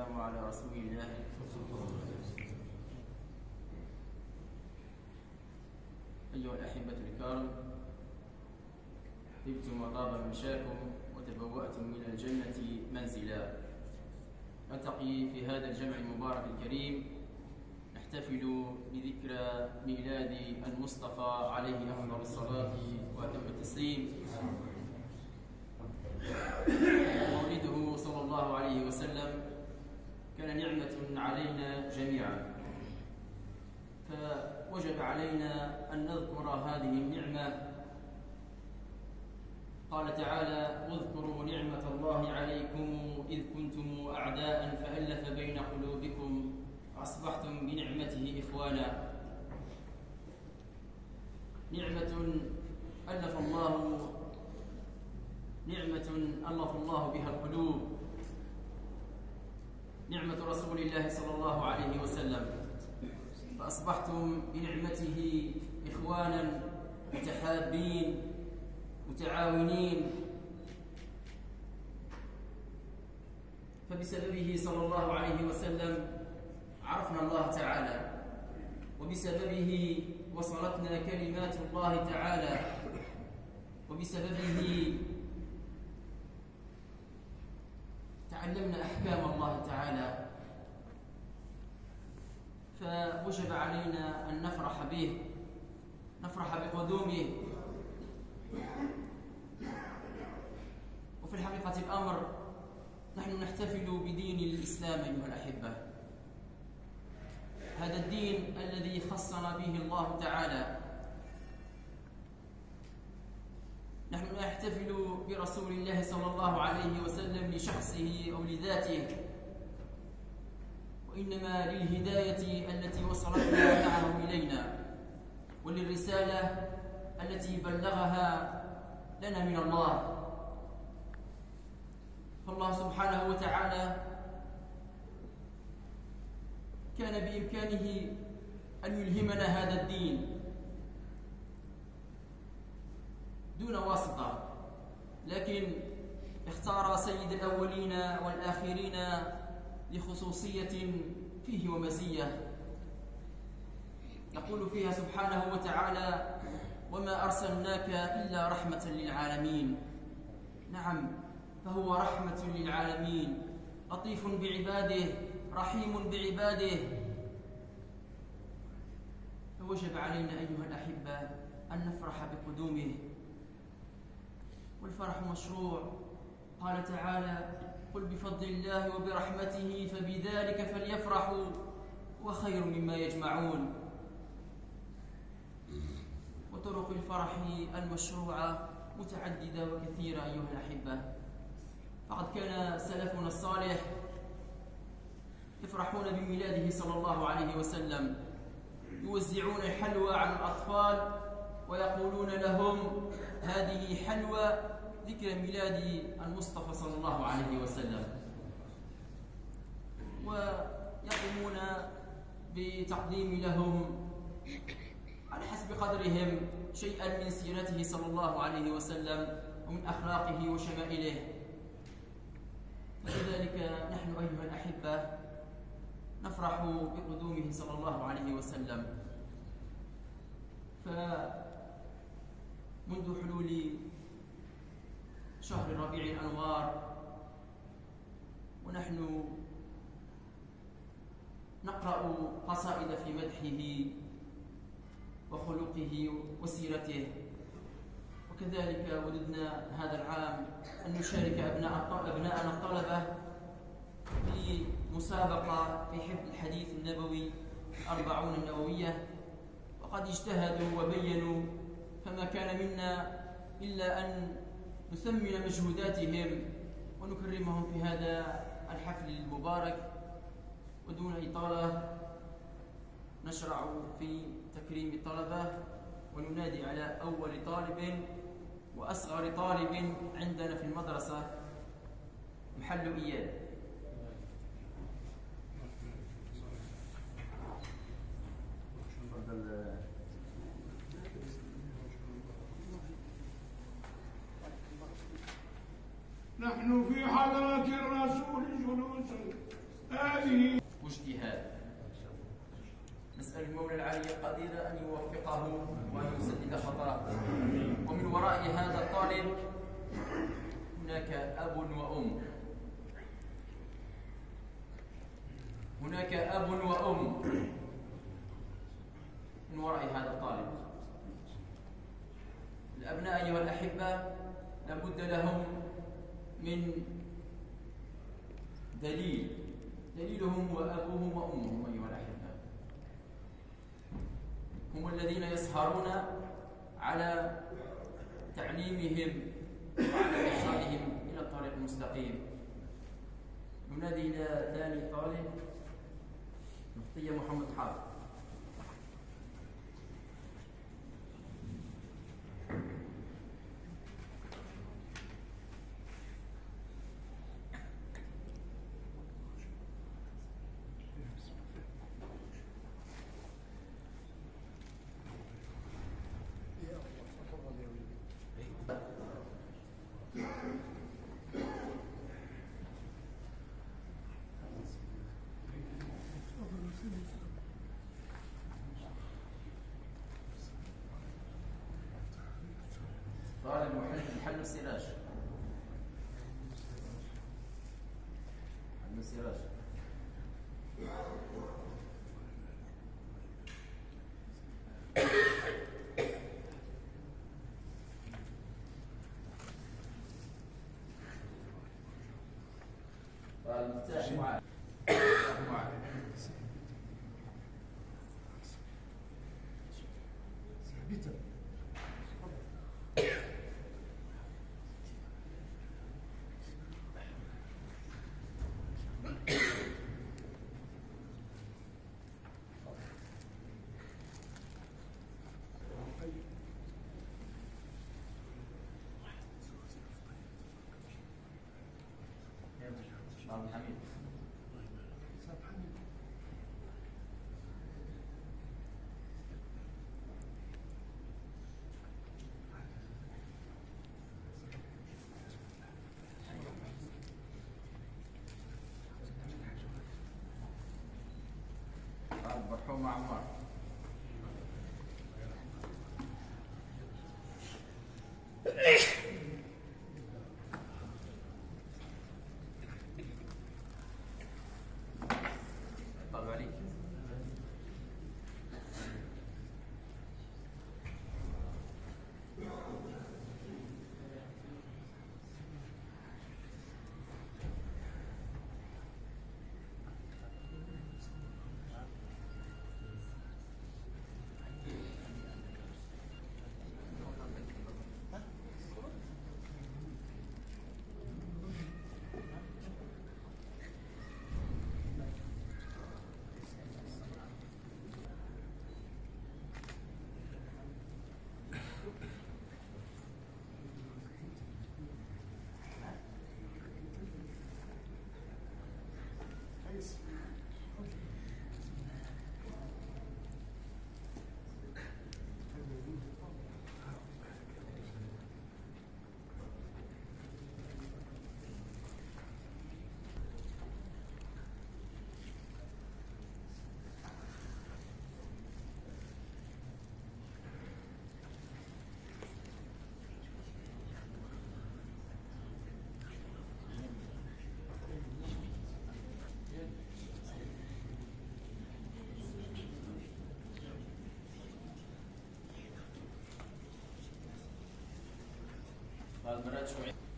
والسلام على رسول الله. أيها الأحبة الكرام، طبتم وطاب ممشاكم وتبوأتم من الجنة منزلا. نلتقي في هذا الجمع المبارك الكريم نحتفل بذكرى ميلاد المصطفى عليه أفضل الصلاة وأتم التسليم. مولده صلى الله عليه وسلم كان نعمة علينا جميعا، فوجب علينا أن نذكر هذه النعمة. قال تعالى: واذكروا نعمة الله عليكم إذ كنتم أعداء فألف بين قلوبكم فأصبحتم بنعمته إخوانا. نعمة ألف الله بها القلوب، نعمة رسول الله صلى الله عليه وسلم، فأصبحتم بنعمته إخوانا متحابين متعاونين. فبسببه صلى الله عليه وسلم عرفنا الله تعالى، وبسببه وصلتنا كلمات الله تعالى، وبسببه تعلمنا أحكام الله تعالى. فوجب علينا أن نفرح به، نفرح بقدومه. وفي الحقيقة الأمر نحن نحتفل بدين الإسلام أيها الأحبة، هذا الدين الذي خصنا به الله تعالى. نحن نحتفل برسول الله صلى الله عليه وسلم لشخصه أو لذاته، وإنما للهداية التي وصلتنا معه إلينا، وللرسالة التي بلغها لنا من الله. فالله سبحانه وتعالى كان بإمكانه أن يلهمنا هذا الدين دون واسطة، لكن اختار سيد الأولين والآخرين لخصوصية فيه ومزية، يقول فيها سبحانه وتعالى: وما أرسلناك إلا رحمة للعالمين. نعم، فهو رحمة للعالمين، لطيف بعباده، رحيم بعباده. فوجب علينا أيها الأحبة أن نفرح بقدومه، والفرح مشروع. قال تعالى: قل بفضل الله وبرحمته فبذلك فليفرحوا وخير مما يجمعون. وطرق الفرح المشروعة متعددة وكثيرة أيها الأحبة، فقد كان سلفنا الصالح يفرحون بميلاده صلى الله عليه وسلم، يوزعون الحلوى على الأطفال ويقولون لهم: هذه حلوى ذكر ميلاد المصطفى صلى الله عليه وسلم، ويقومون بتقديم لهم على حسب قدرهم شيئا من سيرته صلى الله عليه وسلم ومن أخلاقه وشمائله. فلذلك نحن أيها الأحبة نفرح بقدومه صلى الله عليه وسلم. فمنذ حلول شهر ربيع الأنوار ونحن نقرأ قصائد في مدحه وخلقه وسيرته، وكذلك وددنا هذا العام أن نشارك أبناءنا الطلبة في مسابقة في حفظ الحديث النبوي 40 النووية، وقد اجتهدوا وبينوا، فما كان منا إلا أن نثمن مجهوداتهم ونكرمهم في هذا الحفل المبارك. ودون إطالة نشرع في تكريم الطلبة وننادي على أول طالب وأصغر طالب عندنا في المدرسة، محل إياد. نحن في حضرة الرسول جلوس يحفظه وأن يسدد خطره. ومن وراء هذا الطالب هناك أب وأم، هناك أب وأم من وراء هذا الطالب. الأبناء أيها الأحبة لابد لهم من دليلهم هو أبوهم وأمهم أيها الأحبة، هم الذين يسهرون على تعليمهم وعلى إرشادهم إلى الطريق المستقيم. ننادي إلى ثاني طالب مفتي محمد حافظ. طالب محل السراج. محل السراج. طالب مفتاح معاذ. طالب حميد. طالب مرحوم عمار. طالب علي. طالب مراد شوي.